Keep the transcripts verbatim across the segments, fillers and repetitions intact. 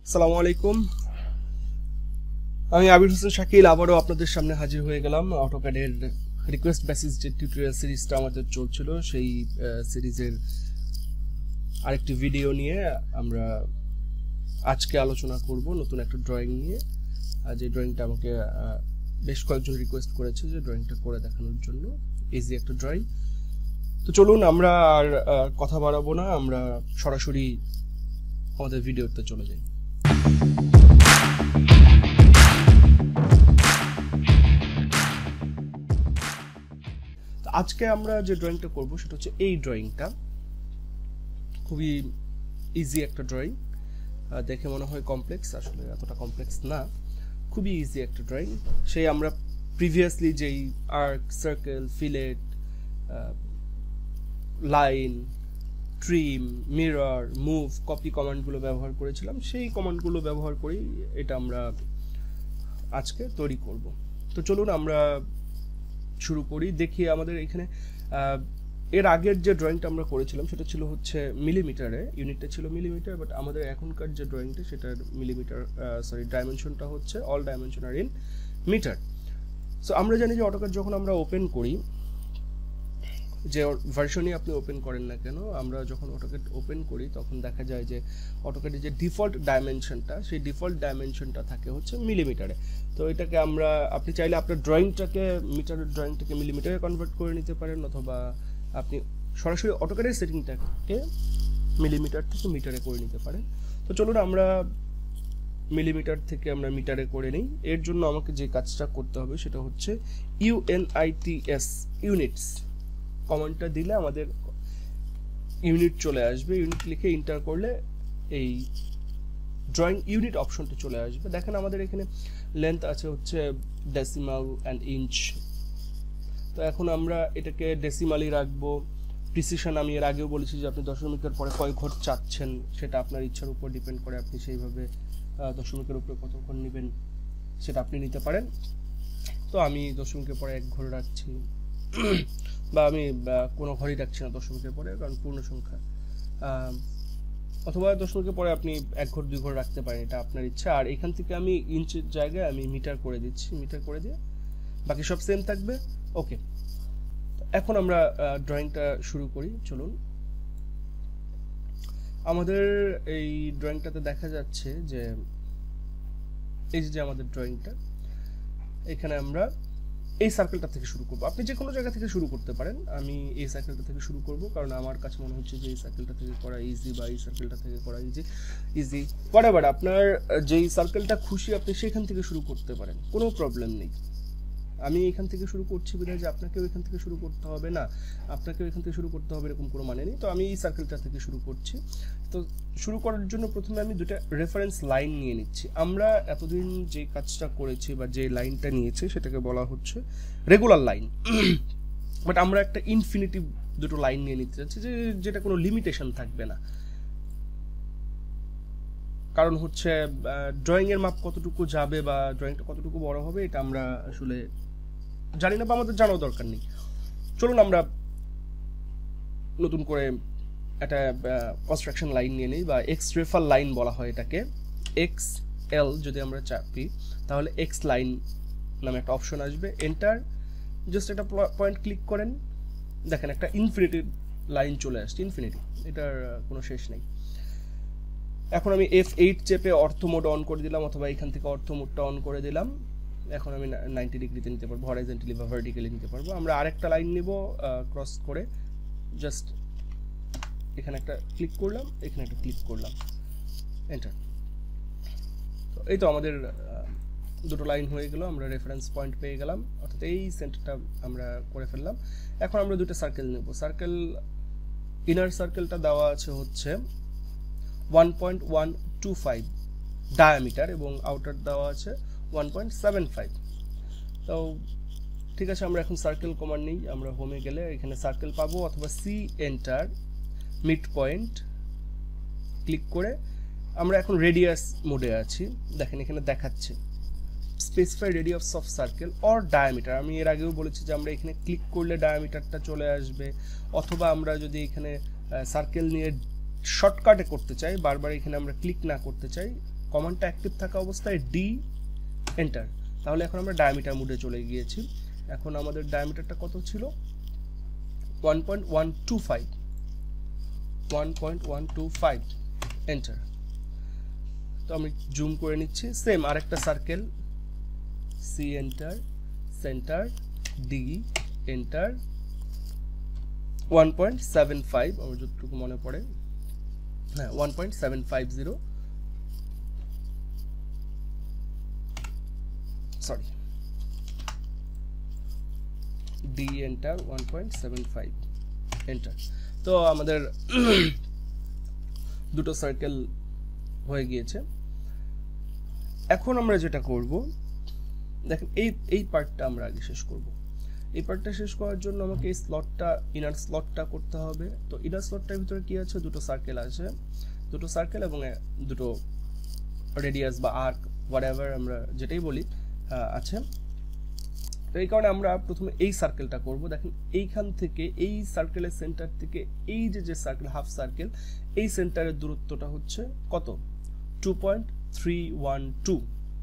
আসসালামু আলাইকুম, আমি আবির হোসেন শাকিল আবারও আপনাদের সামনে হাজির হয়ে গেলাম। অটোক্যাডের রিকোয়েস্ট বেসিস যে টিউটোরিয়াল সিরিজটা আমাদের চলছিল সেই সিরিজের আরেকটি ভিডিও নিয়ে আমরা আজকে আলোচনা করব নতুন একটা ড্রয়িং নিয়ে। যে ড্রয়িংটা আমাকে বেশ কয়েকজন রিকোয়েস্ট করেছে যে ড্রয়িংটা করে দেখানোর জন্য। ইজি একটা ড্রয়িং। তো চলুন আমরা আর কথা বাড়াবো না, আমরা সরাসরি আমাদের ভিডিওতে চলে যাই। আজকে আমরা যে ড্রয়িংটা করব সেটা হচ্ছে এই ড্রয়িংটা। খুবই ইজি একটা ড্রয়িং, দেখে মনে হয় কমপ্লেক্স, আসলে এতটা কমপ্লেক্স না, খুবই ইজি একটা ড্রয়িং। সেই আমরা প্রিভিয়াসলি যেই arc, circle, fillet, line, trim, mirror, move, copy কমান্ডগুলো ব্যবহার করেছিলাম, সেই কমান্ডগুলো ব্যবহার করেই এটা আমরা আজকে তৈরি করব। তো চলুন আমরা শুরু করি। দেখি আমাদের এখানে এর আগের যে ড্রয়িংটা আমরা করেছিলাম সেটা ছিল হচ্ছে মিলিমিটারে, ইউনিটটা ছিল মিলিমিটার, বাট আমাদের এখনকার যে ড্রয়িংটা সেটার মিলিমিটার সরি ডাইমেনশনটা হচ্ছে all dimension are in metre. So আমরা জানি যে অটোক্যাড যখন আমরা ওপেন করি, যে ভার্সনই আপনি ওপেন করেন না কেন, আমরা যখন অটোক্যাড ওপেন করি তখন দেখা যায় যে অটোক্যাডের যে ডিফল্ট ডাইমেনশনটা সেই ডিফল্ট ডাইমেনশনটা থাকে হচ্ছে মিলিমিটারে। তো এটাকে আমরা, আপনি চাইলে আপনার ড্রয়িংটাকে মিটারের ড্রয়িংটাকে মিলিমিটারে কনভার্ট করে নিতে পারেন, অথবা আপনি সরাসরি অটোক্যাডের সেটিংটাকে মিলিমিটার থেকে মিটারে করে নিতে পারেন। তো চলুন আমরা মিলিমিটার থেকে আমরা মিটারে করে নিই। এর জন্য আমাকে যে কাজটা করতে হবে সেটা হচ্ছে ইউএনআইটিএস, ইউনিটস কমান্ডটা দিলে আমাদের ইউনিট চলে আসবে। ইউনিট লিখে এন্টার করলে এই ড্রয়িং ইউনিট অপশনটা চলে আসবে। দেখেন আমাদের এখানে লেন্থ আছে হচ্ছে ডেসিমাল অ্যান্ড ইঞ্চ। তো এখন আমরা এটাকে ডেসিমালই রাখবো। প্রিসিশন আমি এর আগেও বলেছি যে আপনি দশমিকের পরে কয় ঘর চাচ্ছেন সেটা আপনার ইচ্ছার উপর ডিপেন্ড করে, আপনি সেইভাবে দশমিকের উপরে কত ঘর নেবেন সেটা আপনি নিতে পারেন। তো আমি দশমিকের পরে এক ঘর রাখছি, বা আমি কোনো ঘরই রাখছি না দশমিকের পরে, কারণ পূর্ণ সংখ্যা, অথবা দশমিকের পরে আপনি এক ঘর দুই ঘর রাখতে পারেন, এটা আপনার ইচ্ছা। আর এখান থেকে আমি ইঞ্চের জায়গায় আমি মিটার করে দিচ্ছি, মিটার করে দিয়ে বাকি সব সেম থাকবে। ওকে, এখন আমরা ড্রয়িংটা শুরু করি। চলুন, আমাদের এই ড্রয়িংটাতে দেখা যাচ্ছে যে এই যে আমাদের ড্রয়িংটা, এখানে আমরা এই সার্কেলটা থেকে শুরু করব। আপনি যে কোনো জায়গা থেকে শুরু করতে পারেন, আমি এই সার্কেলটা থেকে শুরু করব কারণ আমার কাছে মনে হচ্ছে যে এই সার্কেলটা থেকে করা ইজি, বা এই সার্কেলটা থেকে করা ইজি ইজি হোয়াটএভার, আপনার যেই সার্কেলটা খুশি আপনি সেখান থেকে শুরু করতে পারেন, কোনো প্রবলেম নেই। আমি এখান থেকে শুরু করছি বিধায় যে আপনাকেও এখান থেকে শুরু করতে হবে না, আপনাকেও এখান থেকে শুরু করতে হবে এরকম কোনো মানে নেই। তো আমি এই সার্কেলটা থেকে শুরু করছি। তো শুরু করার জন্য প্রথমে আমি দুটো রেফারেন্স লাইন নিয়ে নিচ্ছি। আমরা এতদিন যে কাজটা করেছি বা যে লাইনটা নিয়েছি সেটাকে বলা হচ্ছে রেগুলার লাইন, বাট আমরা একটা ইনফিনিটিভ দুটো লাইন নিয়ে নিতে চাচ্ছি, যে যেটা কোনো লিমিটেশন থাকবে না। কারণ হচ্ছে ড্রয়িং এর মাপ কতটুকু যাবে বা ড্রয়িংটা কতটুকু বড় হবে এটা আমরা আসলে জানি না, বা আমাদের জানাও দরকার নেই। চলুন আমরা নতুন করে একটা কনস্ট্রাকশন লাইন নিয়ে নিই, বা এক্স রেফার লাইন বলা হয় এটাকে। এক্স এল যদি আমরা চাপি তাহলে এক্স লাইন নামে একটা অপশন আসবে। এন্টার, জাস্ট একটা পয়েন্ট ক্লিক করেন, দেখেন একটা ইনফিনিটি লাইন চলে আসছে। ইনফিনিটি, এটার কোনো শেষ নেই। এখন আমি এফ এইট চেপে অর্থ মোড অন করে দিলাম, অথবা এখান থেকে অর্থ মোডটা অন করে দিলাম। এখন আমি নাইনটি ডিগ্রিতে নিতে পারবো, হরাইজন্টালি বা ভার্টিক্যালি নিতে পারবো। আমরা আরেকটা লাইন নিব, ক্রস করে জাস্ট এখানে একটা ক্লিক করলাম, এখানে একটা ক্লিক করলাম, এন্টার। তো এই তো আমাদের দুটো লাইন হয়ে গেল, আমরা রেফারেন্স পয়েন্ট পেয়ে গেলাম, অর্থাৎ এই সেন্টারটা আমরা করে ফেললাম। এখন আমরা দুটো সার্কেল নেব। সার্কেল, ইনার সার্কেলটা দেওয়া আছে হচ্ছে one point one two five diameter এবং আউটার দেওয়া আছে ওয়ান পয়েন্ট সেভেন ফাইভ। তো ঠিক আছে, আমরা এখন সার্কেল কমান্ড নেই। আমরা হোমে গেলে এখানে সার্কেল পাবো, অথবা C enter, mid point click করে আমরা এখন রেডিয়াস মোডে আছি। দেখেন এখানে দেখাচ্ছে specify radius of circle or diameter. আমি এর আগেও বলেছি যে আমরা এখানে ক্লিক করলে ডায়ামিটারটা চলে আসবে, অথবা আমরা যদি এখানে সার্কেল নিয়ে শর্টকাটে করতে চাই, বারবার এখানে আমরা ক্লিক না করতে চাই, কমান্ডটা অ্যাক্টিভ থাকা অবস্থায় ডি এন্টার, তাহলে এখন আমরা ডায়ামিটার মোডে চলে গিয়েছি। এখন আমাদের ডায়ামিটারটা কত ছিল, one point one two five, one point one two five, enter. তো আমি জুম করে নিচ্ছি, সেম আরেকটা circle, C enter, centre, D enter, one point seven five, আমার যতটুকু মনে পড়ে, হ্যাঁ one point seven five zero, sorry D enter, one point seven five, enter. তো আমাদের দুটো সার্কেল হয়ে গিয়েছে। এখন আমরা যেটা করব, দেখেন এই এই পার্টটা আমরা আগে শেষ করব। এই পার্টটা শেষ করার জন্য আমাকে এই স্লটটা, ইনার স্লটটা করতে হবে। তো ইনার স্লটটার ভিতরে কি আছে, দুটো সার্কেল আছে, দুটো সার্কেল এবং দুটো রেডিয়াস বা আর্ক হোয়াটএভার আমরা যেটাই বলি আছে। তো এই কারণে আমরা প্রথমে এই সার্কেলটা করব। দেখেন এইখান থেকে, এই সার্কেলের সেন্টার থেকে এই যে যে সার্কেল হাফ সার্কেল, এই সেন্টারের দূরত্বটা হচ্ছে কত, two point three one two,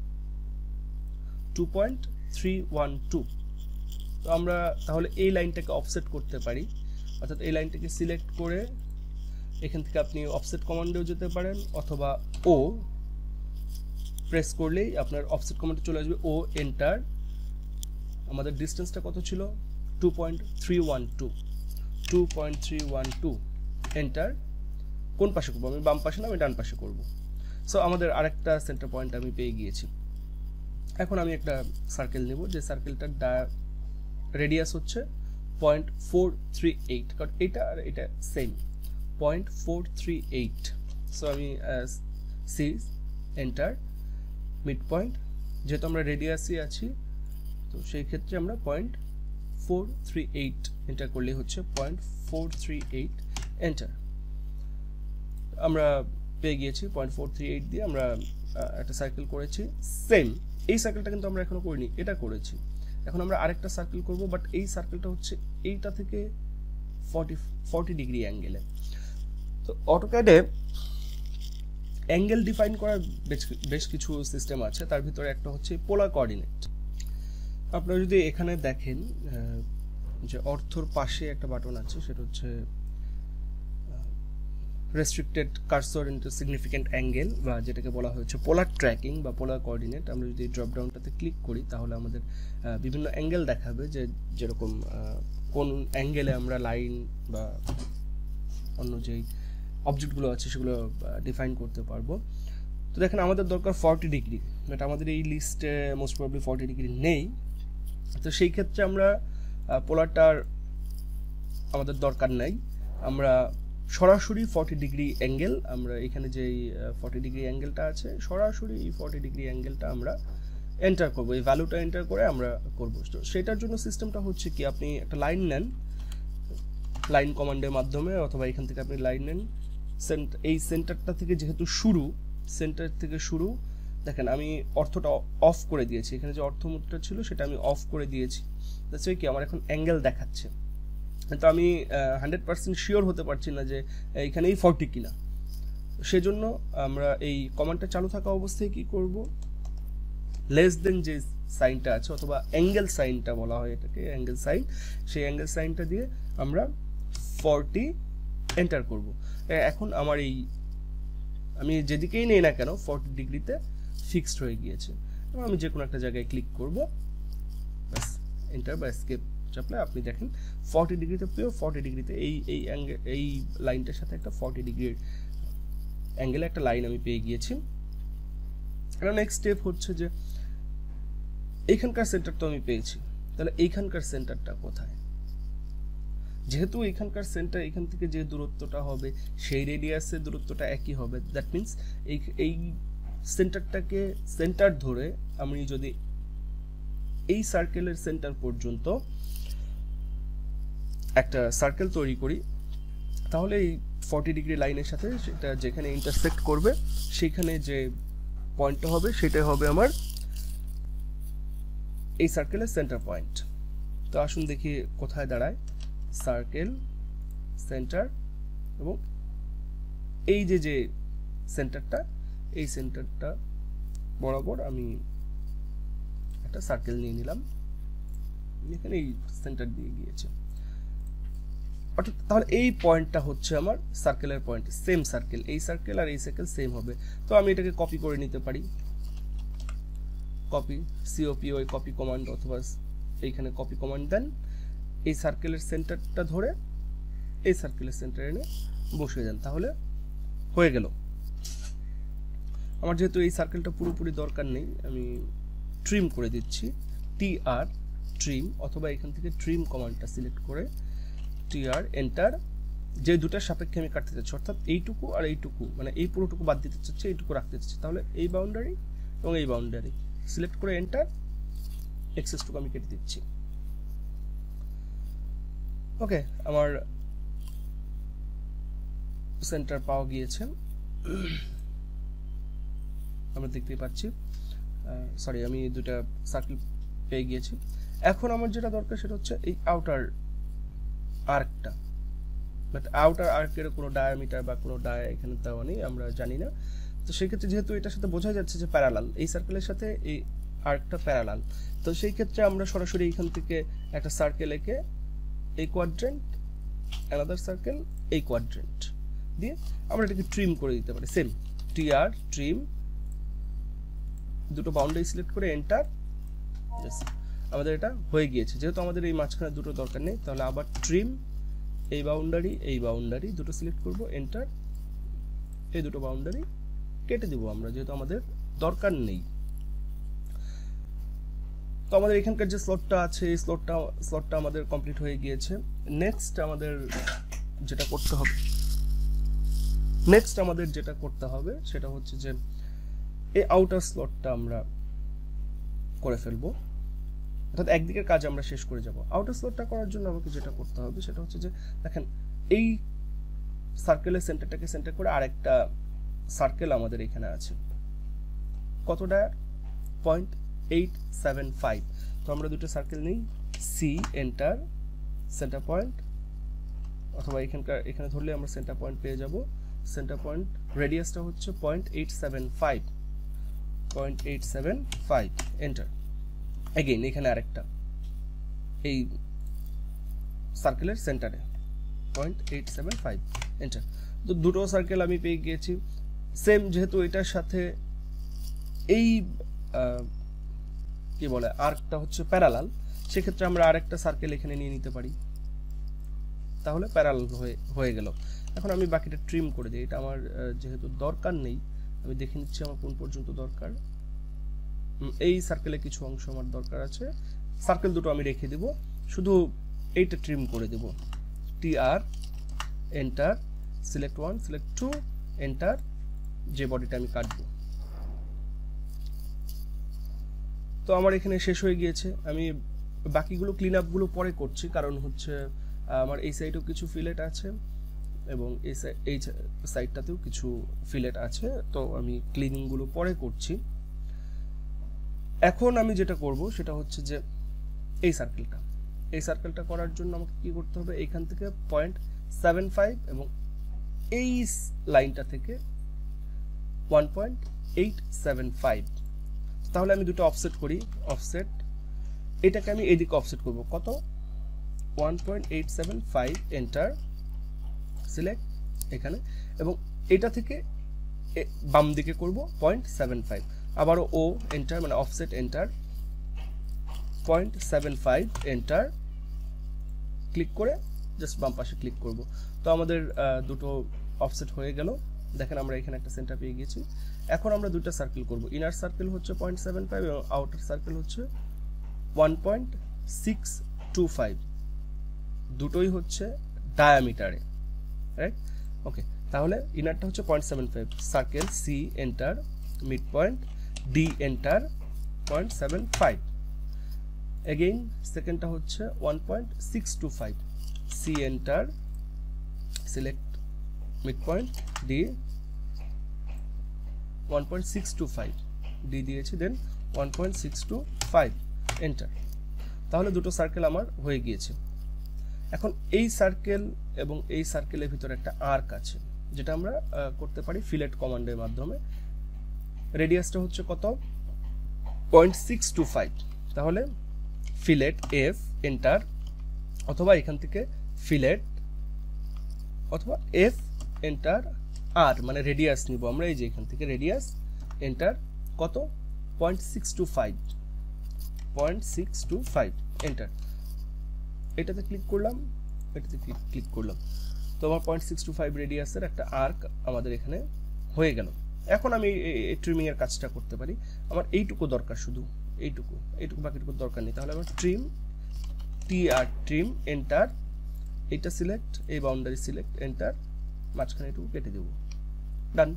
two point three one two. তো আমরা তাহলে এই লাইনটাকে অফসেট করতে পারি, অর্থাৎ এই লাইনটাকে সিলেক্ট করে এখান থেকে আপনি অফসেট কমান্ডেও যেতে পারেন, অথবা ও প্রেস করলেই আপনার অফসেট কমান্ডে চলে আসবে, ও এন্টার। আমাদের ডিস্টেন্সটা কত ছিল, two point three one two, two point three one two, enter. কোন পাশে করবো, আমি বাম পাশে না, আমি ডান পাশে করব। সো আমাদের আরেকটা সেন্টার পয়েন্ট আমি পেয়ে গিয়েছি। এখন আমি একটা সার্কেল নেব, যে সার্কেলটার রেডিয়াস হচ্ছে পয়েন্ট ফোর থ্রি এইট, কারণ এটা আর এটা same, point four three eight. So আমি সি এন্টার, মিড পয়েন্ট, যেহেতু আমরা রেডিয়াসই আছি তো সেই ক্ষেত্রে আমরা point four three eight enter করলে হচ্ছে point four three eight, enter. আমরা পেয়ে গিয়েছি পয়েন্ট ফোর থ্রি এইট দিয়ে আমরা একটা সার্কেল করেছি। সেম এই সার্কেলটা কিন্তু আমরা এখনো করিনি, এটা করেছি। এখন আমরা আরেকটা সার্কেল করব, বাট এই সার্কেলটা হচ্ছে এইটা থেকে ফর্টি ফর্টি ডিগ্রি অ্যাঙ্গেলে। তো অটোক্যাডে অ্যাঙ্গেল ডিফাইন করার বেশ কিছু সিস্টেম আছে, তার ভিতরে একটা হচ্ছে পোলার কোঅর্ডিনেট। আপনারা যদি এখানে দেখেন যে অর্থর পাশে একটা বাটন আছে, সেটা হচ্ছে restricted cursor into significant angle, বা যেটাকে বলা হয়েছে পোলার ট্র্যাকিং বা পোলার কোঅর্ডিনেট। আমরা যদি ড্রপ ডাউনটাতে ক্লিক করি তাহলে আমাদের বিভিন্ন অ্যাঙ্গেল দেখাবে, যে যেরকম কোন অ্যাঙ্গেলে আমরা লাইন বা অন্য যেই অবজেক্টগুলো আছে সেগুলো ডিফাইন করতে পারবো। তো দেখেন আমাদের দরকার ফর্টি ডিগ্রি, বাট আমাদের এই লিস্টে মোস্ট প্রবাবলি ফর্টি ডিগ্রি নেই। তো সেই ক্ষেত্রে আমরা পোলারটার আমাদের দরকার নাই, আমরা সরাসরি ফর্টি ডিগ্রি অ্যাঙ্গেল, আমরা এখানে যে ফর্টি ডিগ্রি অ্যাঙ্গেলটা আছে সরাসরি এই ফর্টি ডিগ্রি অ্যাঙ্গেলটা আমরা এন্টার করবো, এই ভ্যালুটা এন্টার করে আমরা করবো। তো সেটার জন্য সিস্টেমটা হচ্ছে কি, আপনি একটা লাইন নেন লাইন কমান্ডের মাধ্যমে, অথবা এখান থেকে আপনি লাইন নেন, এই সেন্টারটা থেকে যেহেতু শুরু, সেন্টার থেকে শুরু, দেখেন আমি অর্থটা অফ করে দিয়েছি, এখানে যে অর্থ মুদ্রা ছিল সেটা আমি অফ করে দিয়েছি। দ্যাটস কি আমার এখন অ্যাঙ্গেল দেখাচ্ছে, তো আমি হান্ড্রেড পার্সেন্ট শিওর হতে পারছি না যে এইখানেই ফর্টি কিনা। সেজন্য আমরা এই কমান্ডটা চালু থাকা অবস্থায় কি করব, লেস দেন যে সাইনটা আছে, অথবা অ্যাঙ্গেল সাইনটা বলা হয় এটাকে, অ্যাঙ্গেল সাইন, সেই অ্যাঙ্গেল সাইনটা দিয়ে আমরা ফর্টি এন্টার করব। এখন আমার এই আমি যেদিকেই নেই না কেন ফর্টি ডিগ্রিতে ফিক্সড হয়ে গিয়েছে। এবং আমি যে কোনো একটা জায়গায় ক্লিক করব, ব্যাস এন্টার বা এসকেপ চাপলে আপনি দেখেন ফর্টি ডিগ্রিতে পিওর ফর্টি ডিগ্রিতে এই এই অ্যাঙ্গেল, এই লাইনটার সাথে একটা ফর্টি ডিগ্রির অ্যাঙ্গেলে একটা লাইন আমি পেয়ে গিয়েছি। এখন নেক্সট স্টেপ হচ্ছে যে এইখানকার সেন্টার তো আমি পেয়েছি, তাহলে এইখানকার সেন্টারটা কোথায়? যেহেতু এইখানকার সেন্টার এখান থেকে যে দূরত্বটা হবে সেই রেডিয়াসের দূরত্বটা একই হবে, দ্যাট মিনস এই এই সেন্টারটাকে সেন্টার ধরে আমি যদি এই সার্কেলের সেন্টার পর্যন্ত একটা সার্কেল তৈরি করি, তাহলে এই ফর্টি ডিগ্রি লাইনের সাথে সেটা যেখানে ইন্টারসেক্ট করবে সেইখানে যে পয়েন্টটা হবে সেটাই হবে আমার এই সার্কেলের সেন্টার পয়েন্ট। তো আসুন দেখি কোথায় দাঁড়ায়, সার্কেল, সেন্টার, এবং এই যে যে সেন্টারটা এই সেন্টারটা বরাবর আমি একটা সার্কেল নিয়ে নিলাম, এখানে এই সেন্টার দিয়ে গিয়েছে, অর্থাৎ তাহলে এই পয়েন্টটা হচ্ছে আমার সার্কেলের পয়েন্ট, সেম সার্কেল, এই সার্কেল আর এই সার্কেল সেম হবে। তো আমি এটাকে কপি করে নিতে পারি, কপি সিওপি ওই কপি কমান্ড, অথবা এইখানে কপি কমান্ড দেন, এই সার্কেলের সেন্টারটা ধরে এই সার্কেলের সেন্টার এনে বসিয়ে দেন, তাহলে হয়ে গেল। আমার যেহেতু এই সার্কেলটা পুরোপুরি দরকার নেই, আমি ট্রিম করে দিচ্ছি, টি আর ট্রিম, অথবা এখান থেকে ট্রিম কমান্ডটা সিলেক্ট করে টি আর এন্টার, যে দুটার সাপেক্ষে আমি কাটতে চাচ্ছি, অর্থাৎ এইটুকু আর এইটুকু, মানে এই পুরোটুকু বাদ দিতে চাচ্ছি, এইটুকু রাখতে চাচ্ছি, তাহলে এই বাউন্ডারি এবং এই বাউন্ডারি সিলেক্ট করে এন্টার, এক্সেসটুকু আমি কেটে দিচ্ছি। ওকে, আমার সেন্টার পাওয়া গিয়েছে, আমরা দেখতেই পাচ্ছি, সরি আমি দুটা সার্কেল পেয়ে গিয়েছি। এখন আমার যেটা দরকার সেটা হচ্ছে এই আউটার আর্কটা, বাট আউটার আর্কের কোনো ডায়ামিটার বা কোনো ডায়া এখানে দেওয়া নেই, আমরা জানি না। তো সেই ক্ষেত্রে যেহেতু এটার সাথে বোঝা যাচ্ছে যে প্যারালাল, এই সার্কেলের সাথে এই আর্কটা প্যারালাল, তো সেই ক্ষেত্রে আমরা সরাসরি এখান থেকে একটা সার্কেল এঁকে এই কোয়াড্রেন্ট, অ্যানাদার সার্কেল, এই কোয়াড্রেন্ট দিয়ে আমরা এটাকে ট্রিম করে দিতে পারি। সেম টি আর ট্রিম, দুটো বাউন্ডারি সিলেক্ট করে এন্টার, আমাদের এটা হয়ে গিয়েছে। যেহেতু আমাদের এই মাঝখানে দুটো দরকার নেই, তাহলে আবার ট্রিম, এই বাউন্ডারি এই বাউন্ডারি দুটো সিলেক্ট করব, এন্টার, এই দুটো বাউন্ডারি কেটে দিব আমরা, যেহেতু আমাদের দরকার নেই। তো আমাদের এখানকার যে স্লটটা আছে, এই স্লটটা স্লটটা আমাদের কমপ্লিট হয়ে গিয়েছে। নেক্সট আমাদের যেটা করতে হবে নেক্সট আমাদের যেটা করতে হবে সেটা হচ্ছে যে এই আউটার স্লটটা আমরা করে ফেলবো, অর্থাৎ একদিকের কাজ আমরা শেষ করে যাব। আউটার স্লটটা করার জন্য আমাকে যেটা করতে হবে সেটা হচ্ছে যে দেখেন, এই সার্কেলের সেন্টারটাকে সেন্টার করে আরেকটা সার্কেল আমাদের এখানে আছে, কতটা, পয়েন্ট এইট সেভেন ফাইভ। তো আমরা দুটো সার্কেল নিই, সি এন্টার, সেন্টার পয়েন্ট, অথবা এখানকার এখানে ধরলে আমরা সেন্টার পয়েন্ট পেয়ে যাব। সেন্টার পয়েন্ট রেডিয়াসটা হচ্ছে point eight seven five, point eight seven five, enter. Again এখানে আরেকটা এই সার্কেলের সেন্টারে point eight seven five, enter. তো দুটো সার্কেল আমি পেয়ে গিয়েছি। সেম, যেহেতু এটার সাথে এই কি বলে আর্কটা হচ্ছে প্যারালাল, সেক্ষেত্রে আমরা আরেকটা সার্কেল এখানে নিয়ে নিতে পারি, তাহলে প্যারালাল হয়ে হয়ে গেল। এখন আমি বাকিটা ট্রিম করে দিই, এটা আমার যেহেতু দরকার নেই, আমি দেখে নিচ্ছি আমার কোন পর্যন্ত দরকার। এই সার্কেলে কিছু অংশ আমার দরকার আছে, সার্কেল দুটো আমি রেখে দেব, শুধু এইটা ট্রিম করে দেব। T R enter, select one, select two, enter, যে বডিটা আমি কাটবো। তো আমার এখানে শেষ হয়ে গিয়েছে। আমি বাকিগুলো ক্লিন আপগুলো পরে করছি, কারণ হচ্ছে আমার এই সাইডেও কিছু ফিলেট আছে এবং এই এই সাইডটাতেও কিছু ফিলেট আছে, তো আমি ক্লিনিংগুলো পরে করছি। এখন আমি যেটা করব সেটা হচ্ছে যে এই সার্কেলটা এই সার্কেলটা করার জন্য আমাকে কি করতে হবে, এইখান থেকে পয়েন্ট সেভেন ফাইভ এবং এই লাইনটা থেকে one point eight seven five, তাহলে আমি দুটো অফসেট করি, অফসেট এটাকে আমি এদিকে অফসেট করব, কত, one point eight seven five, enter, select এখানে, এবং এটা থেকে বাম দিকে করব পয়েন্ট সেভেন ফাইভ, আবারও ও এন্টার, মানে offset enter, point seven five, enter, click করে জাস্ট বাম পাশে ক্লিক করব। তো আমাদের দুটো অফসেট হয়ে গেল। দেখেন আমরা এখানে একটা সেন্টার পেয়ে গেছি। এখন আমরা দুটো সার্কেল করব, ইনার সার্কেল হচ্ছে পয়েন্ট সেভেন ফাইভ এবং আউটার সার্কেল হচ্ছে one point six two five, দুটোই হচ্ছে ডায়ামিটারে, রাইট? ওকে, তাহলে ইনারটা হচ্ছে point seven five, circle C enter, mid point D enter, point seven five, again সেকেন্ডটা হচ্ছে one point six two five, C enter, select mid point D, one point six two five, D দিয়েছি, then one point six two five, enter. তাহলে দুটো circle আমার হয়ে গিয়েছে। এখন এই সার্কেল এবং এই সার্কেলের ভিতরে একটা আর্ক আছে, যেটা আমরা করতে পারি ফিলেট কমান্ডের মাধ্যমে। রেডিয়াসটা হচ্ছে কত পয়েন্ট সিক্স টু ফাইভ, তাহলে ফিলেট এফ এন্টার, অথবা এখান থেকে ফিলেট অথবা এফ এন্টার আর, মানে রেডিয়াস নিব আমরা, এই যে এখান থেকে রেডিয়াস এন্টার কত point six two five, point six two five enter. এটাতে ক্লিক করলাম, এটাতে ক্লিক করলাম, তো আমার পয়েন্ট সিক্স টু ফাইভ রেডিয়াসের একটা আর্ক আমাদের এখানে হয়ে গেল। এখন আমি এই ট্রিমিং এর কাজটা করতে পারি, আমার এইটুকু দরকার, শুধু এইটুকু, এইটুকু বাকিটুকু দরকার নেই, তাহলে আমার trim T R trim enter, এইটা সিলেক্ট, এই বাউন্ডারি সিলেক্ট এন্টার, মাঝখানে এটুকু কেটে দেব, ডান।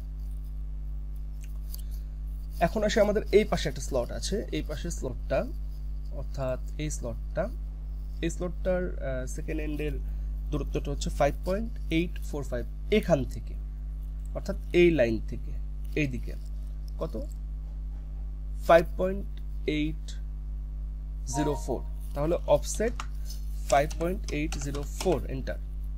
এখন আসে আমাদের এই পাশে একটা স্লট আছে, এই পাশে স্লটটা অর্থাৎ এই স্লটটা, এই স্লটটার সেকেন্ড এন্ডের দূরত্বটা হচ্ছে five point eight four five, এখান থেকে অর্থাৎ এই লাইন থেকে এই দিকে কত five point eight zero four, তাহলে offset five point eight zero four enter.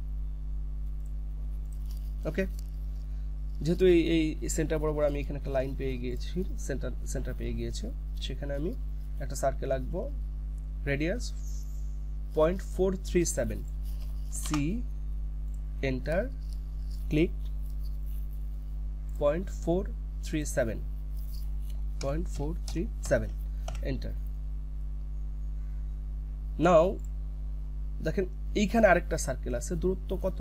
Okay, যেহেতু এই এই সেন্টার বরাবর আমি এখানে একটা লাইন পেয়ে গিয়েছি, সেন্টার সেন্টার পেয়ে গিয়েছে, সেখানে আমি একটা সার্কেল আঁকবো, radius point four three seven, C enter, click, point four three seven, point four three seven enter. Now দেখেন এইখানে আরেকটা সার্কেল আছে, দূরত্ব কত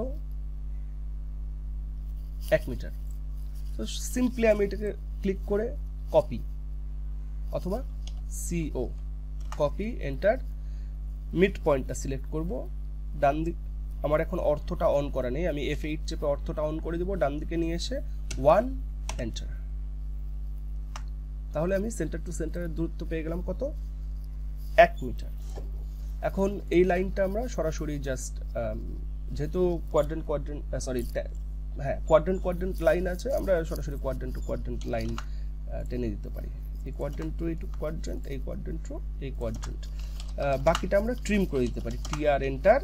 এক মিটার। তো সিম্পলি আমি এটাকে ক্লিক করে কপি অথবা সিও, কপি এন্টার, মিড পয়েন্টটা সিলেক্ট করব, ডান দিক, আমার এখন অর্থটা অন করা নেই, আমি এফ এইট চেপে অর্থটা অন করে দেব, ডান দিকে নিয়ে এসে ওয়ান এন্টার, তাহলে আমি সেন্টার টু সেন্টারের দূরত্ব পেয়ে গেলাম কত এক মিটার। এখন এই লাইনটা আমরা সরাসরি জাস্ট যেহেতু কোয়াড্রেন্ট কোয়াড্রেন্ট সরি হ্যাঁ কোয়াড্রেন্ট কোয়াড্রেন্ট লাইন আছে, আমরা সরাসরি কোয়াড্রেন্ট টু কোয়াড্রেন্ট লাইন টেনে দিতে পারি, এই কোয়াড্রেন্ট টু এই টু কোয়াড্রেন্ট, এই কোয়াড্রেন্ট টু এই কোয়াড্রেন্ট, বাকিটা আমরা ট্রিম করে দিতে পারি, টি আর এন্টার,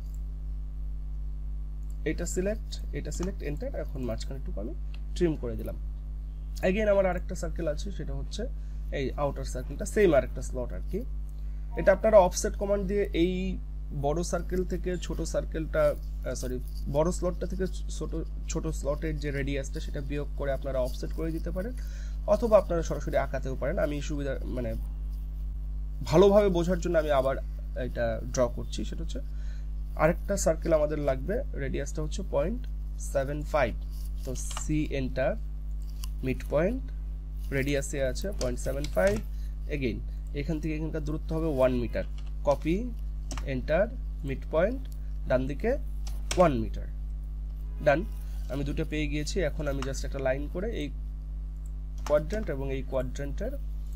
এটা সিলেক্ট, এটা সিলেক্ট এন্টার, এখন মাঝখানেটুকু আমি ট্রিম করে দিলাম। এগেইন আমার আরেকটা সার্কেল আছে, সেটা হচ্ছে এই আউটার সার্কেলটা, সেম আরেকটা স্লট আর কি, এটা আপনারা অফসেট কমান্ড দিয়ে এই বড় সার্কেল থেকে ছোট সার্কেলটা সরি বড় স্লটটা থেকে ছোট ছোট স্লটের যে রেডিয়াসটা সেটা বিয়োগ করে আপনারা অফসেট করে দিতে পারেন, অথবা আপনারা সরাসরি আঁকাতেও পারেন। আমি সুবিধা মানে ভালোভাবে বোঝার জন্য আমি আবার এটা ড্র করছি, সেটা হচ্ছে আরেকটা সার্কেল আমাদের লাগবে, রেডিয়াসটা হচ্ছে পয়েন্ট সেভেন ফাইভ, তো সি এন্টার, মিড পয়েন্ট, রেডিয়াসে আছে পয়েন্ট সেভেন ফাইভ, এগেইন এখান থেকে এখানকার দূরত্ব হবে one metre, copy enter, mid point, ডান দিকে ওয়ান মিটার, ডান। আমি দুটো পেয়ে গিয়েছি, এখন আমি জাস্ট একটা লাইন করে এই কোয়াড্রেন্ট এবং এই কোয়াড্রেন্টের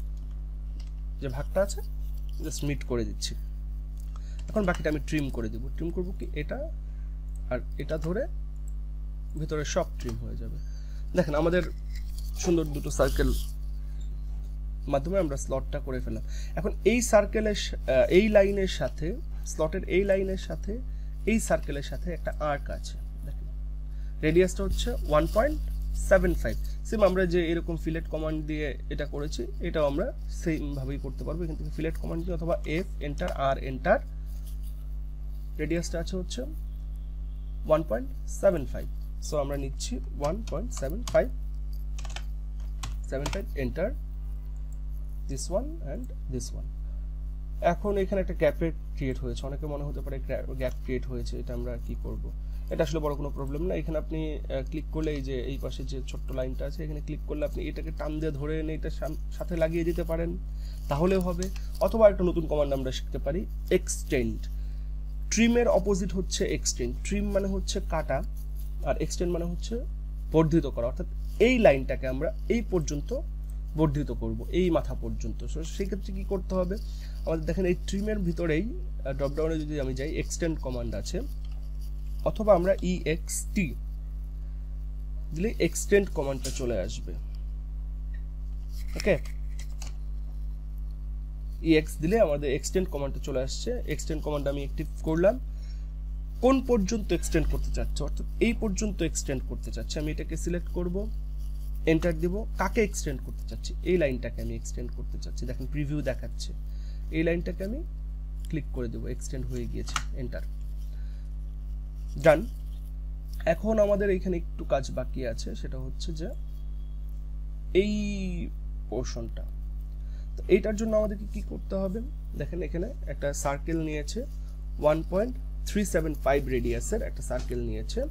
যে ভাগটা আছে জাস্ট মিট করে দিচ্ছি। এখন বাকিটা আমি ট্রিম করে দিব, ট্রিম করব কি এটা আর এটা ধরে ভিতরে সব ট্রিম হয়ে যাবে। দেখেন আমাদের সুন্দর দুটো সার্কেল মাধ্যমে আমরা স্লটটা করে ফেললাম। এখন এই সার্কেলের এই লাইনের সাথে স্লটের এই লাইনের সাথে এই সার্কেলের সাথে একটা আর্ক আছে, দেখেন রেডিয়াসটা হচ্ছে one point seven five, same আমরা যে এরকম ফিলেট কমান্ড দিয়ে এটা করেছি এটাও আমরা সেম ভাবেই করতে পারবো, এখান থেকে ফিলেট কমান্ড দিয়ে অথবা এফ এন্টার আর এন্টার, রেডিয়াসটা আছে হচ্ছে one point seven five, so আমরা নিচ্ছি one point seven five, seven five enter, this one and this one. এখন এখানে একটা গ্যাপের ক্রিয়েট হয়েছে, অনেকে মনে হতে পারে গ্যাপ ক্রিয়েট হয়েছে, এটা আমরা কি করব, এটা আসলে বড় কোনো প্রবলেম না। এখানে আপনি ক্লিক করলে এই যে এই পাশে যে ছোট্ট লাইনটা আছে এখানে ক্লিক করলে আপনি এটাকে টান দিয়ে ধরে এনে এটা সাথে লাগিয়ে দিতে পারেন, তাহলেও হবে। অথবা একটা নতুন কমান্ড আমরা শিখতে পারি, এক্সটেন্ড। ট্রিমের অপোজিট হচ্ছে এক্সটেন্ড, ট্রিম মানে হচ্ছে কাটা আর এক্সটেন্ড মানে হচ্ছে বর্ধিত করা, অর্থাৎ এই লাইনটাকে আমরা এই পর্যন্ত বর্ধিত করব, এই মাথা পর্যন্ত। সো সেই ক্ষেত্রে কি করতে হবে, আমাদের দেখেন এই ট্রিমের ভিতরেই ড্রপডাউনে যদি আমি যাই এক্সটেন্ড কমান্ড আছে, অথবা আমরা ই এক্স টি দিলে এক্সটেন্ড কমান্ডটা চলে আসবে। ওকে, ই এক্স দিলে আমাদের এক্সটেন্ড কমান্ডটা চলে আসছে। এক্সটেন্ড কমান্ড আমি অ্যাক্টিভ করলাম। কোন পর্যন্ত এক্সটেন্ড করতে চাচ্ছি, অর্থাৎ এই পর্যন্ত এক্সটেন্ড করতে চাচ্ছি, আমি এটাকে সিলেক্ট করব, এন্টার দিব। কাকে এক্সটেন্ড করতে চাচ্ছি? এই লাইনটাকে আমি এক্সটেন্ড করতে চাচ্ছি, দেখেন প্রিভিউ দেখাচ্ছে। এই লাইনটাকে আমি ক্লিক করে দেবো, এক্সটেন্ড হয়ে গিয়েছে, এন্টার, ডান। এখন আমাদের এখানে একটু কাজ বাকি আছে, সেটা হচ্ছে যে এই পোর্শনটা। তো এইটার জন্য আমাদেরকে কি করতে হবে? দেখেন এখানে একটা সার্কেল নিয়েছে, one point three seven five রেডিয়াসের একটা সার্কেল নিয়েছে,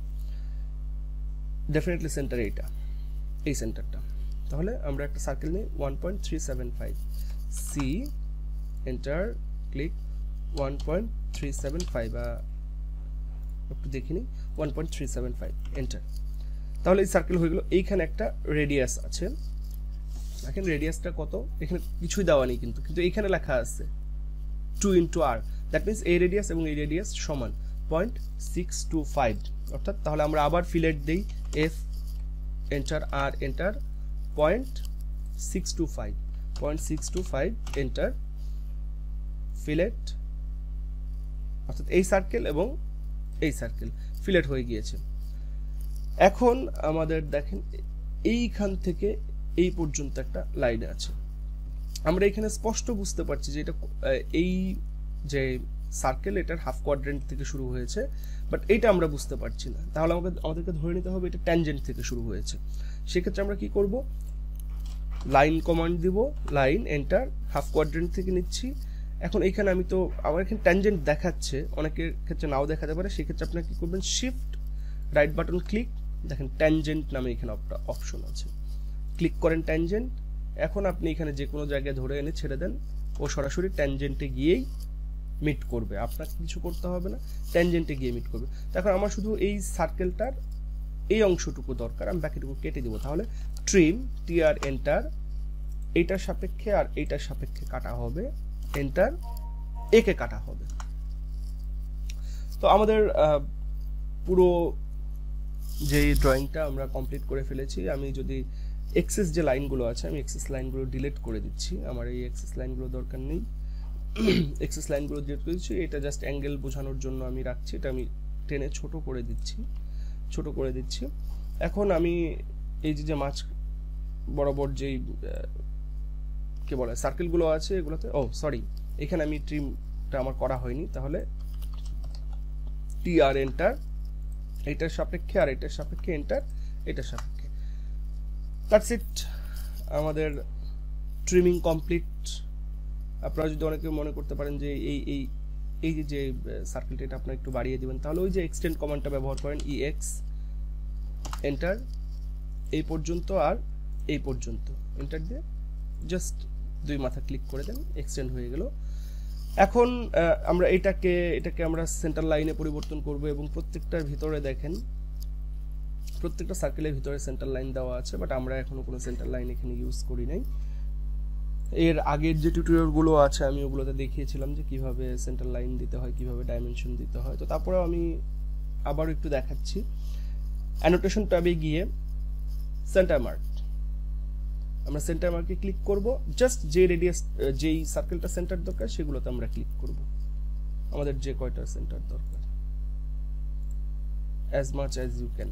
ডেফিনেটলি সেন্টার এইটা, এই সেন্টারটা। তাহলে আমরা একটা সার্কেল নিই one point three seven five, C enter, click, one point three seven five, একটু দেখে নিই, one point three seven five, enter. তাহলে এই সার্কেল হয়ে গেল। এইখানে একটা রেডিয়াস আছে, দেখেন রেডিয়াসটা কত, এখানে কিছুই দেওয়া নেই কিন্তু, কিন্তু এইখানে লেখা আছে two into R, that means এই রেডিয়াস এবং এই রেডিয়াস সমান পয়েন্ট সিক্স টু ফাইভ, অর্থাৎ তাহলে আমরা আবার ফিলেট দিই, F enter, R enter, point six two five, point six two five, enter, fillet, অর্থাৎ এই সার্কেল এবং এই সার্কেল ফিলেট হয়ে গিয়েছে। এখন আমাদের দেখেন এইখান থেকে এই পর্যন্ত একটা লাইন আছে, আমরা এখানে স্পষ্ট বুঝতে পারছি যে এটা এই যে সার্কেল এটার হাফ কোয়াড্রেন্ট থেকে শুরু হয়েছে, বাট এইটা আমরা বুঝতে পারছি না। তাহলে আমাকে আমাদেরকে ধরে নিতে হবে এটা ট্যানজেন্ট থেকে শুরু হয়েছে। সেক্ষেত্রে আমরা কি করব? লাইন কমান্ড দিব, লাইন এন্টার, হাফ কোয়াড্রেন্ট থেকে নিচ্ছি। এখন এখানে আমি তো আমার এখানে ট্যানজেন্ট দেখাচ্ছে, অনেকের ক্ষেত্রে নাও দেখাতে পারে, সেক্ষেত্রে আপনারা কি করবেন? শিফট রাইট বাটন ক্লিক, দেখেন ট্যানজেন্ট নামে এখানে একটা অপশন আছে, ক্লিক করেন ট্যানজেন্ট। এখন আপনি এখানে যে কোনো জায়গায় ধরে এনে ছেড়ে দেন, ও সরাসরি ট্যানজেন্টে গিয়েই মিট করবে, আপনাকে কিছু করতে হবে না, ট্যানজেন্টে গিয়ে মিট করবে। এখন আমার শুধু এই সার্কেলটার এই অংশটুকু দরকার, আমি বাকিটুকু কেটে দিব। তাহলে ট্রিম, টিআর এন্টার, এইটার সাপেক্ষে আর এইটার সাপেক্ষে কাটা হবে, এন্টার, একে কাটা হবে। তো আমাদের পুরো যে ড্রয়িংটা আমরা কমপ্লিট করে ফেলেছি। আমি যদি এক্সেস যে লাইনগুলো আছে, আমি এক্সেস লাইনগুলো ডিলিট করে দিচ্ছি, আমার এই এক্সেস লাইনগুলো দরকার নেই। এক্সেস লাইনগুলো ডিলিট করে দিচ্ছি, এটা জাস্ট অ্যাঙ্গেল বোঝানোর জন্য আমি রাখছি, এটা আমি টেনে ছোট করে দিচ্ছি, ছোট করে দিচ্ছি। এখন আমি এই যে যে মাছ বরাবর যেই কি বলে সার্কেলগুলো আছে এগুলোতে, ও সরি, এখানে আমি ট্রিমটা আমার করা হয়নি, তাহলে টি আর এন্টার, এটার সাপেক্ষে আর এটার সাপেক্ষে এন্টার, এটার সাপেক্ষে, দ্যাটস ইট, আমাদের ট্রিমিং কমপ্লিট। আপনারা যদি অনেকে মনে করতে পারেন যে এই এই এই যে যে সার্কেলটা এটা আপনারা একটু বাড়িয়ে দিবেন, তাহলে ওই যে এক্সটেন্ড কমান্ডটা ব্যবহার করেন, ই এক্স এন্টার, এই পর্যন্ত আর এই পর্যন্ত এন্টার দিয়ে জাস্ট দুই মাথা ক্লিক করে দেন, এক্সটেন্ড হয়ে গেল। এখন আমরা এটাকে এটাকে আমরা সেন্টার লাইনে পরিবর্তন করব এবং প্রত্যেকটার ভিতরে দেখেন প্রত্যেকটা সার্কেলের ভিতরে সেন্টার লাইন দেওয়া আছে, বাট আমরা এখনো কোনো সেন্টার লাইন এখানে ইউজ করি নাই। এর আগের যে টিউটোরিয়ালগুলো আছে আমি ওগুলোতে দেখিয়েছিলাম যে কিভাবে সেন্টার লাইন দিতে হয়, কিভাবে ডাইমেনশন দিতে হয়। তো তারপরেও আমি আবার একটু দেখাচ্ছি। অ্যানোটেশন ট্যাবে গিয়ে সেন্টার মার্ক, আমরা সেন্টার মার্কে ক্লিক করব, জাস্ট যে রেডিয়াস যেই সার্কেলটা সেন্টার দরকার সেগুলোতে আমরা ক্লিক করব, আমাদের যে কয়টা সেন্টার দরকার, as much as you can,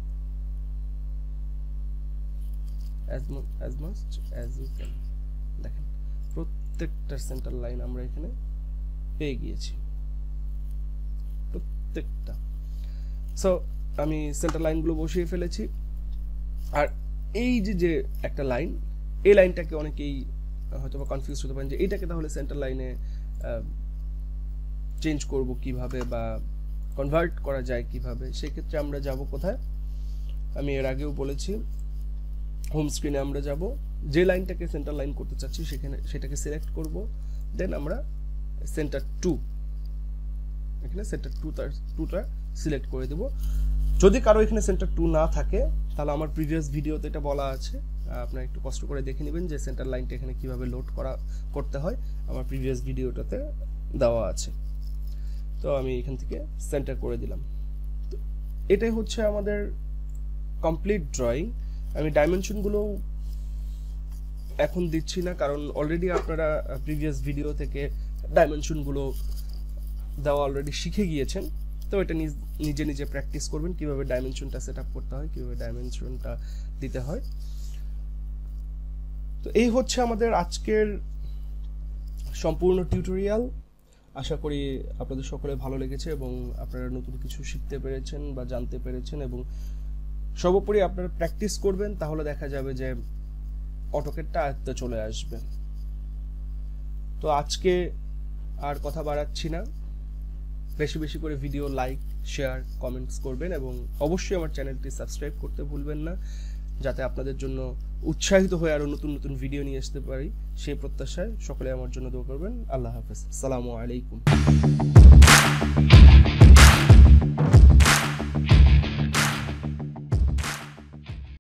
as much as much as you can। দেখেন প্রত্যেকটা সেন্টার লাইন আমরা এখানে পেয়ে গিয়েছি, প্রত্যেকটা। সো আমি সেন্টার লাইনগুলো বসিয়ে ফেলেছি। আর এই যে যে একটা লাইন, এই লাইনটাকে অনেকেই হয়তো বা কনফিউজ হতে পারেন যে এইটাকে তাহলে সেন্টার লাইনে চেঞ্জ করব কিভাবে বা কনভার্ট করা যায় কিভাবে। সেক্ষেত্রে আমরা যাব কোথায়, আমি এর আগেও বলেছি, হোম স্ক্রিনে আমরা যাব, যে লাইনটাকে সেন্টার লাইন করতে চাচ্ছি সেখানে সেটাকে সিলেক্ট করব, দেন আমরা সেন্টার টু, এখানে সেন্টার টু তার টুটা সিলেক্ট করে দেব। যদি কারো এখানে সেন্টার টু না থাকে তাহলে আমার প্রিভিয়াস ভিডিওতে এটা বলা আছে, আপনারা একটু কষ্ট করে দেখে নেবেন যে সেন্টার লাইনটা এখানে কিভাবে লোড করা করতে হয়, আমার প্রিভিয়াস ভিডিওটাতে দেওয়া আছে। তো আমি এখান থেকে সেন্টার করে দিলাম। তো এটাই হচ্ছে আমাদের কমপ্লিট ড্রয়িং। আমি ডাইমেনশনগুলো এখন দিচ্ছি না, কারণ অলরেডি আপনারা প্রিভিয়াস ভিডিও থেকে ডাইমেনশনগুলো দেওয়া অলরেডি শিখে গিয়েছেন। তো এটা নিজে নিজে প্র্যাকটিস করবেন কিভাবে ডাইমেনশনটা সেট আপ করতে হয়, কিভাবে ডাইমেনশনটা দিতে হয়। তো এই হচ্ছে আমাদের আজকের সম্পূর্ণ টিউটোরিয়াল। আশা করি আপনাদের সকলে ভালো লেগেছে এবং আপনারা নতুন কিছু শিখতে পেরেছেন বা জানতে পেরেছেন, এবং সর্বোপরি আপনারা প্র্যাকটিস করবেন, তাহলে দেখা যাবে যে অটোক্যাডটা আয়ত্তে চলে আসবে। তো আজকে আর কথা বাড়াচ্ছি না, বেশি বেশি করে ভিডিও লাইক, শেয়ার, কমেন্টস করবেন এবং অবশ্যই আমার চ্যানেলটি সাবস্ক্রাইব করতে ভুলবেন না, যাতে আপনাদের জন্য উৎসাহিত হয়ে আরও নতুন নতুন ভিডিও নিয়ে আসতে পারি, সেই প্রত্যাশায় সকলে আমার জন্য দোয়া করবেন। আল্লাহ হাফেজ, আসসালামু আলাইকুম।